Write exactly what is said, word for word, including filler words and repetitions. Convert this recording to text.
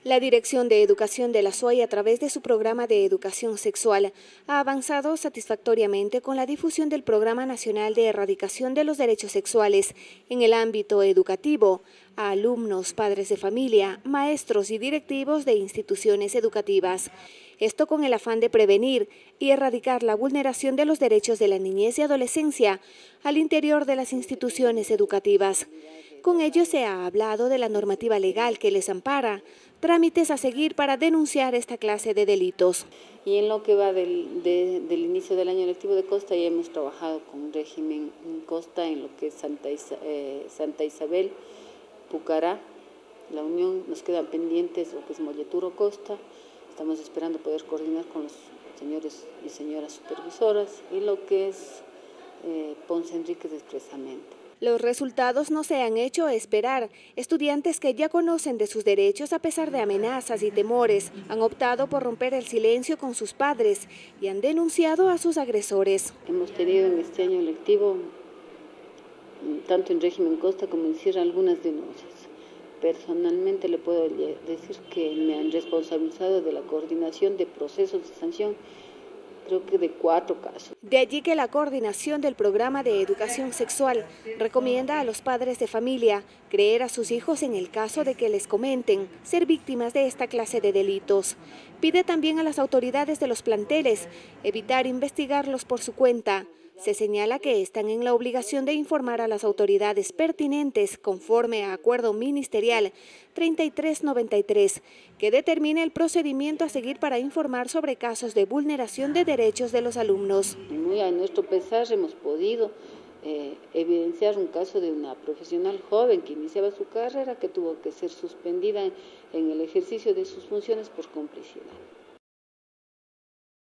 La Dirección de Educación de la S O A Y, a través de su programa de educación sexual, ha avanzado satisfactoriamente con la difusión del Programa Nacional de Erradicación de los Derechos Sexuales en el ámbito educativo a alumnos, padres de familia, maestros y directivos de instituciones educativas. Esto con el afán de prevenir y erradicar la vulneración de los derechos de la niñez y adolescencia al interior de las instituciones educativas. Con ello se ha hablado de la normativa legal que les ampara, trámites a seguir para denunciar esta clase de delitos. Y en lo que va del, de, del inicio del año lectivo de Costa, ya hemos trabajado con régimen en Costa, en lo que es Santa, Isa, eh, Santa Isabel, Pucará, La Unión, nos quedan pendientes lo que es Molleturo Costa. Estamos esperando poder coordinar con los señores y señoras supervisoras, y lo que es eh, Ponce Enríquez expresamente. Los resultados no se han hecho esperar. Estudiantes que ya conocen de sus derechos a pesar de amenazas y temores han optado por romper el silencio con sus padres y han denunciado a sus agresores. Hemos tenido en este año lectivo, tanto en régimen Costa como en Sierra, algunas denuncias. Personalmente le puedo decir que me han responsabilizado de la coordinación de procesos de sanción, creo que de cuatro casos. De allí que la coordinación del programa de educación sexual recomienda a los padres de familia creer a sus hijos en el caso de que les comenten ser víctimas de esta clase de delitos. Pide también a las autoridades de los planteles evitar investigarlos por su cuenta. Se señala que están en la obligación de informar a las autoridades pertinentes conforme a acuerdo ministerial treinta y tres noventa y tres, que determina el procedimiento a seguir para informar sobre casos de vulneración de derechos de los alumnos. Muy a nuestro pesar hemos podido eh, evidenciar un caso de una profesional joven que iniciaba su carrera, que tuvo que ser suspendida en, en el ejercicio de sus funciones por complicidad.